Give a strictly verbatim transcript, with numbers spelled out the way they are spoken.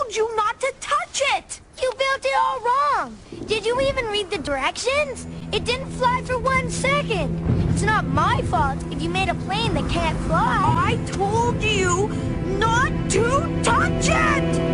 told you not to touch it! You built it all wrong. Did you even read the directions? It didn't fly for one second. It's not my fault if you made a plane that can't fly. I told you not to touch it!